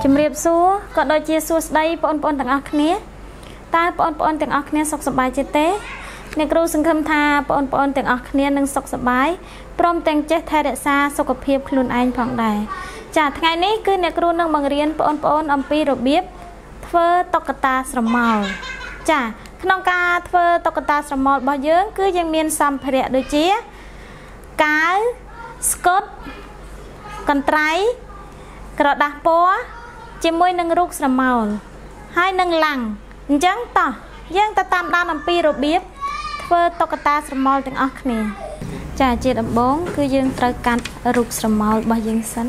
ជំរាបសួរក៏ដូចជាសួស្តីបងប្អូនទាំងអស់គ្នាតើបងប្អូនទាំងអស់គ្នាសុខសប្បាយទេទេអ្នកគ្រូសង្ឃឹមថាបងប្អូនទាំងអស់គ្នានឹងសុខសប្បាយព្រមទាំងចេះថែរក្សាសុខភាពខ្លួនឯងផងដែរចាថ្ងៃនេះគឺអ្នកគ្រូនឹងបង្រៀនបងប្អូនអំពីរបៀបធ្វើតុក្កតាស្រមោលចាក្នុងការធ្វើតុក្កតាស្រមោលរបស់យើងគឺយើងមានសម្ភារៈដូចជាកាវស្កុតកន្ត្រៃក្រដាសពណ៌ជាមួយនឹងរូបស្រមោលហើយនឹងឡាំងអញ្ចឹងតោះយើងទៅតាមដានអំពីរបៀបធ្វើតុក្កតាស្រមោលទាំងអស់គ្នាចាជាដំបូងគឺយើងត្រូវកាត់រូបស្រមោលរបស់យើងសិន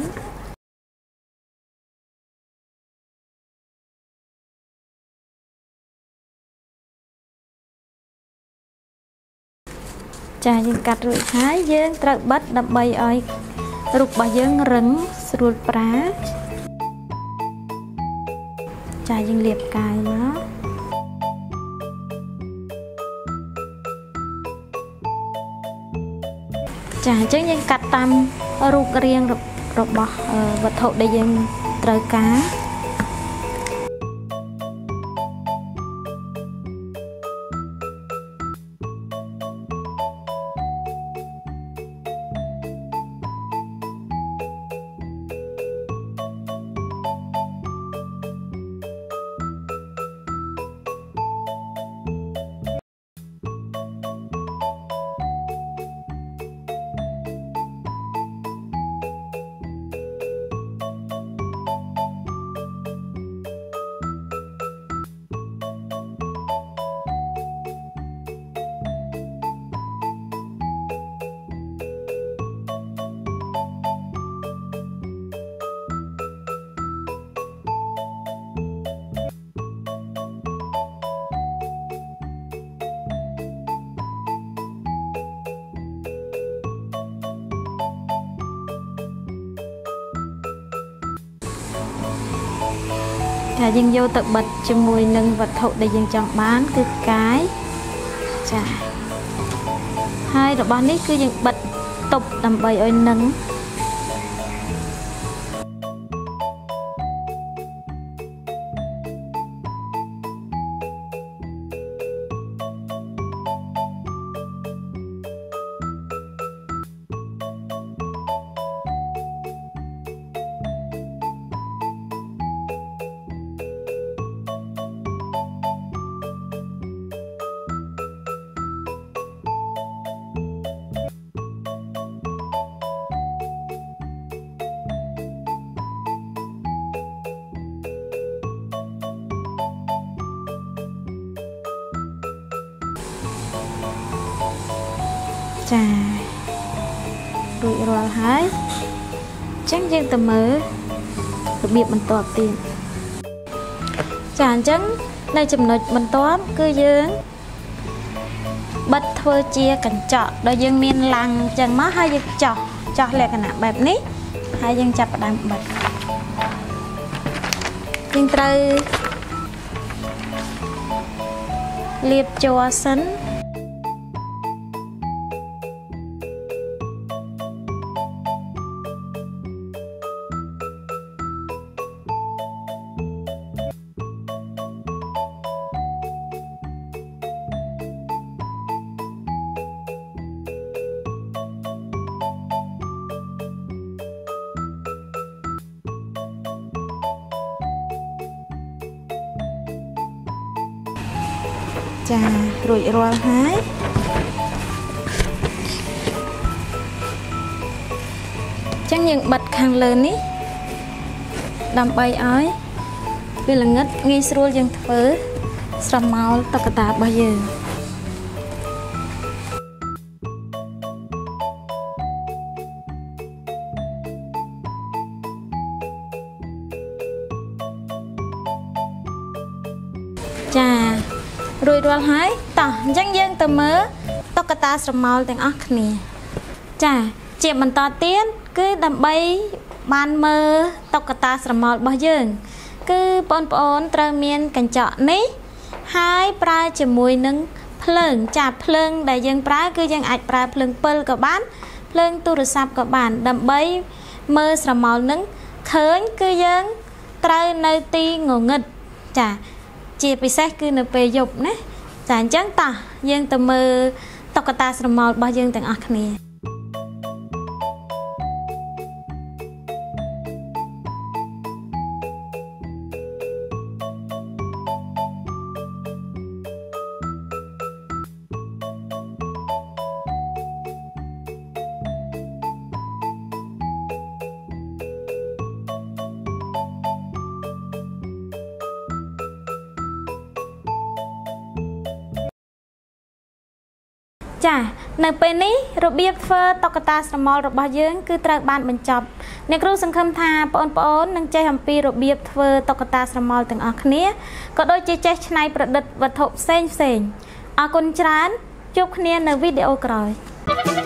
ចាយើងកាត់រួចហើយយើងត្រូវបិទដើម្បីឲ្យរូបរបស់យើងរឹងស្រួលប្រើចាយើងលាបកាយមកចាអញ្ចឹងយើងកាត់តាមរូបរាងរបស់វត្ថុដែលយើងត្រូវការយើងយកទៅបិទជាមួយនឹងវត្ថុដែលយើងចង់បានគឺកាយចាហើយរបស់នេះគឺយើងបិទទប់ដើម្បីឲ្យនឹងចារួចរាល់ហើយអញ្ចឹងយើងទៅមើលរបៀបបន្ទាប់ទៀតចាអញ្ចឹងនៅចំណុចបន្ទាប់គឺយើងបិទធ្វើជាកញ្ចក់ដោយយើងមានឡាំងអញ្ចឹងមកហើយយើងចោះលក្ខណៈបែបនេះហើយយើងចាប់ផ្ដើមបិទយើងត្រូវលាបជ័រសិនចារួចរាល់ហើយអញ្ចឹងយើងបិទខាងលើនេះដើម្បីឲ្យវាល្ងិតងាយស្រួលយើងធ្វើស្រមោលតុក្កតារបស់យើងចារួចរាល់ហើយតោះអញ្ចឹងយើងទៅមើលតុក្កតាស្រមោលទាំងអស់គ្នាចាជាបន្តទៀតគឺដើម្បីបានមើលតុក្កតាស្រមោលរបស់យើងគឺបងប្អូនត្រូវមានកញ្ចក់នេះហើយប្រើជាមួយនឹងភ្លើងចាភ្លើងដែលយើងប្រើគឺយើងអាចប្រើភ្លើងពិលក៏បានភ្លើងទូរស័ព្ទក៏បានដើម្បីមើលស្រមោលនឹងឃើញគឺយើងត្រូវនៅទីងងឹតចាជាពិសេសគឺនៅពេលយប់ណាចាអញ្ចឹងតោះយើងទៅមើលតុក្កតាស្រមោលរបស់យើងទាំងអស់គ្នាចានៅពេលនេះរបៀបធ្វើតុក្កតាស្រមោលរបស់យើងគឺត្រូវបានបញ្ចប់អ្នកគ្រូសង្ឃឹមថាបងប្អូននឹងចេះអំពីរបៀបធ្វើតុក្កតាស្រមោលទាំងអស់គ្នាក៏ដូចជាចេះច្នៃប្រឌិតវត្ថុផ្សេងអរគុណច្រើនជួបគ្នានៅវីដេអូក្រោយ